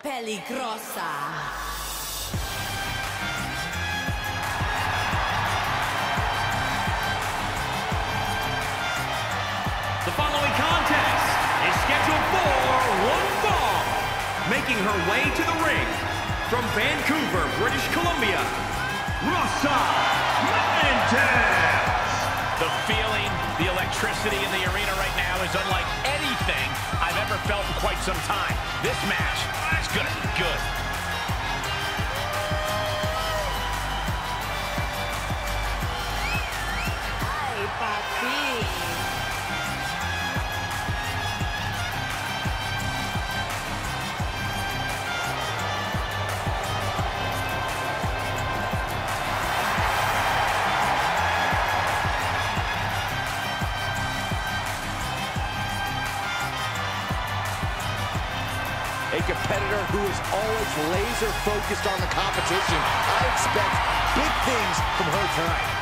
peligrosa. The following contest is scheduled for one fall. Making her way to the ring from Vancouver, British Columbia, Rosa Mendes. The feeling, the electricity in the arena right now is unlike anything I've ever felt in quite some time. This match is gonna be good. Ay, papi. A competitor who is always laser focused on the competition. I expect big things from her tonight.